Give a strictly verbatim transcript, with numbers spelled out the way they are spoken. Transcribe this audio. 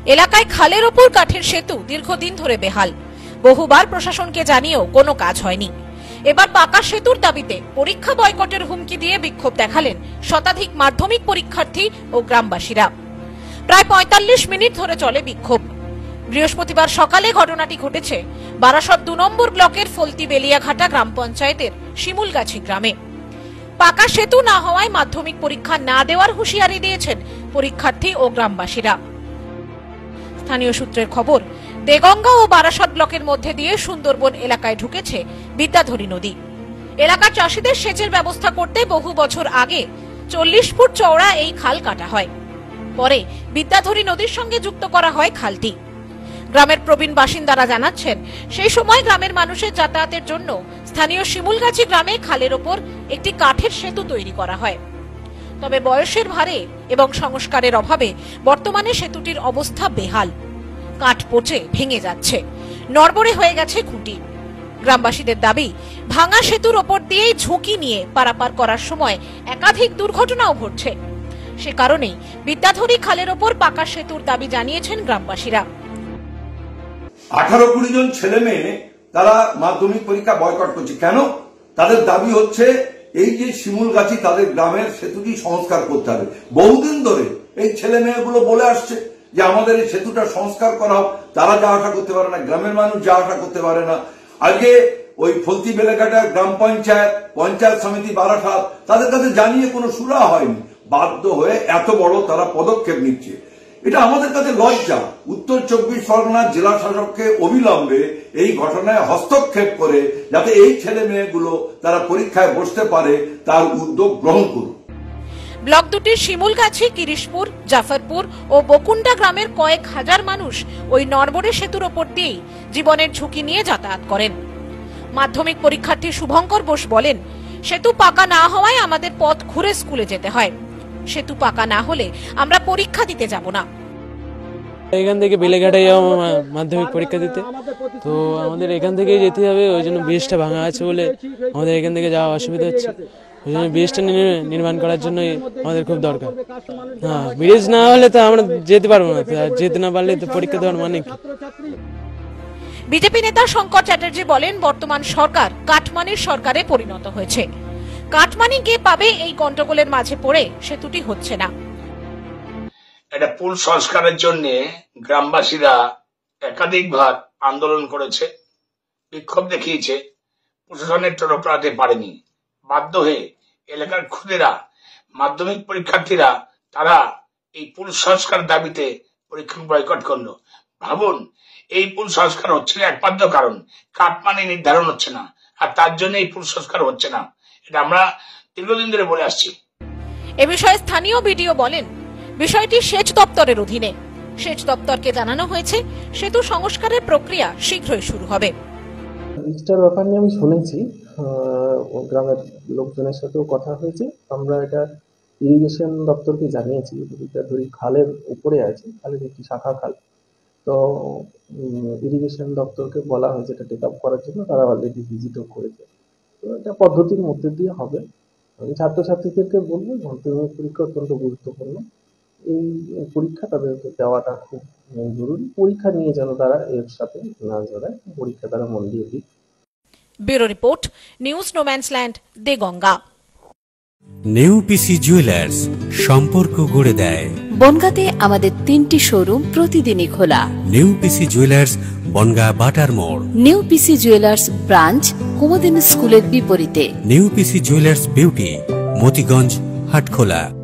এলাকায় খালের ওপর কাঠের সেতু দীর্ঘদিন ধরে বেহাল। বহুবার প্রশাসনকে জানিয়েও কোনো কাজ হয়নি। এবার পাকা সেতুর দাবিতে পরীক্ষা বয়কটের হুমকি দিয়ে বিক্ষোভ দেখালেন শতাধিক মাধ্যমিক পরীক্ষার্থী ও গ্রামবাসীরা। প্রায় পঁয়তাল্লিশ মিনিট ধরে চলে বিক্ষোভ। বৃহস্পতিবার সকালে ঘটনাটি ঘটেছে বারাসত দু নম্বর ব্লকের ফলতি বেলিয়াঘাটা গ্রাম পঞ্চায়েতের শিমুলগাছি গ্রামে। পাকা সেতু না হওয়ায় মাধ্যমিক পরীক্ষা না দেওয়ার হুঁশিয়ারি দিয়েছেন পরীক্ষার্থী ও গ্রামবাসীরা। স্থানীয় সূত্রের খবর, দেগঙ্গা ও বারাসত ব্লকের মধ্যে দিয়ে সুন্দরবন এলাকায় ঢুকেছে বিদ্যাধরী নদী। এলাকার চাষীদের সেচের ব্যবস্থা করতে বহু বছর আগে চল্লিশ ফুট চওড়া এই খাল কাটা হয়। পরে বিদ্যাধরী নদীর সঙ্গে যুক্ত করা হয় খালটি। গ্রামের প্রবীণ বাসিন্দারা জানাচ্ছেন, সেই সময় গ্রামের মানুষের যাতায়াতের জন্য স্থানীয় শিমুলগাছি গ্রামে খালের ওপর একটি কাঠের সেতু তৈরি করা হয়। তবে বয়সের ভারে এবং সংস্কারের অভাবে বর্তমানে সেতুটির অবস্থা বেহাল। কাঠ পচে ভেঙে যাচ্ছে, নড়বড়ে হয়ে গেছে খুঁটি। গ্রামবাসীদের দাবি, ভাঙা সেতুর ওপর দিয়েই ঝুঁকি নিয়ে পারাপার করার সময় একাধিক দুর্ঘটনাও ঘটছে। সে কারণেই বিদ্যাধরী খালের ওপর পাকা সেতুর দাবি জানিয়েছেন গ্রামবাসীরা। আঠারো কুড়ি জন ছেলে মেয়ে তারা মাধ্যমিক পরীক্ষা বয়কট করছে। কেন? তাদের দাবি হচ্ছে এই যে শিমুলগাছি তাদের গ্রামের সেতুটি সংস্কার করতে হবে। বহুদিন ধরে এই ছেলে মেয়েগুলো বলে আসছে যে আমাদের এই সেতুটা সংস্কার করা হোক। তারা যা আশা করতে পারে না, গ্রামের মানুষ যা আশা করতে পারে না। আজকে ওই ফলতি বেলেঘাটা গ্রাম পঞ্চায়েত, পঞ্চায়েত সমিতি বারাসাত তাদের কাছে জানিয়ে কোনো সুরা হয়নি। বাধ্য হয়ে এত বড় তারা পদক্ষেপ নিচ্ছে, এটা আমাদের কাছে লজ্জা। উত্তর চব্বিশ পরগনার জেলা শাসককে অবিলম্বে এই ঘটনায় হস্তক্ষেপ করে যাতে এই ছেলে মেয়েগুলো তারা পরীক্ষায় বসতে পারে তার উদ্যোগ গ্রহণ করুন। ব্লক দুটির শিমুলগাছি, কিরিশপুর, জাফরপুর ও বকুন্ডা গ্রামের কয়েক হাজার মানুষ ওই নড়বড়ে সেতুর ওপর দিয়েই জীবনের ঝুঁকি নিয়ে যাতায়াত করেন। মাধ্যমিক পরীক্ষার্থী শুভঙ্কর বোস বলেন, সেতু পাকা না হওয়ায় আমাদের পথ ঘুরে স্কুলে যেতে হয়। সেতু পাকা না হলে আমরা পরীক্ষা দিতে যাব না। এখান থেকে বেলেঘাটায় যাবো মাধ্যমিক পরীক্ষা দিতে, তো আমাদের এখান থেকেই যেতে হবে। ওই জন্য ব্রিজটা ভাঙা আছে বলে আমাদের এখান থেকে যাওয়া অসুবিধা হচ্ছে। ওই জন্য ব্রিজটা নির্মাণ করার জন্য আমাদের খুব দরকার। হ্যাঁ, ব্রিজ না হলে তো আমরা যেতে পারবো না, যেতে না পারলে তো পরীক্ষা দেওয়ার মানে কি। বিজেপি নেতা শঙ্কর চ্যাটার্জি বলেন, বর্তমান সরকার কাটমানির সরকারে পরিণত হয়েছে। কাটমানি কে পাবে এই গন্ডগোলের মাঝে পড়ে সেতুটি হচ্ছে না। এটা পুল সংস্কারের জন্য গ্রামবাসীরা একাধিকবার আন্দোলন করেছে, বিক্ষোভ দেখিয়েছে, প্রশাসনের টনকরাতে পারেনি। বাধ্য হয়ে এলাকার খুদেরা মাধ্যমিক পরীক্ষার্থীরা তারা এই পুল সংস্কার দাবিতে পরীক্ষা বয়কট করলো। ভাবুন, এই পুল সংস্কার হচ্ছে না একমাত্র কারণ কাটমানি নির্ধারণ হচ্ছে না, আর তার জন্য এই পুল সংস্কার হচ্ছে না। এটা আমরা দীর্ঘদিন ধরে বলে আসছি। এ বিষয়ে স্থানীয় বিডিও বলেন, বিষয়টি সেচ দপ্তরের অধীনে। সেচ দপ্তরকে জানানো হয়েছে সেতু সংস্কারের প্রক্রিয়া শীঘ্রই শুরু হবে। ব্রিজটার ব্যাপার নিয়ে আমি শুনেছি, গ্রামের লোকজনের সাথেও কথা হয়েছে। আমরা এটা ইরিগেশন দপ্তরকে জানিয়েছি। বিদ্যাধরী খালের উপরে আছে, খালের একটি শাখা খাল। তো ইরিগেশন দপ্তরকে বলা হয়েছে এটা টেক আপ করার জন্য, তারা অলরেডি ভিজিটও করেছে। তো এটা পদ্ধতির মধ্যে দিয়ে হবে। আমি ছাত্রছাত্রীদেরকে বলবো, মাধ্যমিক পরীক্ষা অত্যন্ত গুরুত্বপূর্ণ। এই পরীক্ষা তাদেরকে দেওয়াটা খুব জরুরি। পরীক্ষা নিয়ে যেন তারা এর সাথে না জড়ায়, পরীক্ষা তারা মন দিয়ে দিক। Bureau report, news no man's land, Deganga. New PC jewellers, সম্পর্ক গড়ে দেয়। বনগাঁতে আমাদের তিনটি শোরুম প্রতিদিনই খোলা। নিউ পিসি জুয়েলার্স, বনগাঁ বাটার মোড়। New PC jewellers branch, Kumudini স্কুলের বিপরীতে। New PC jewellers beauty, Motiganj, Hatkhola.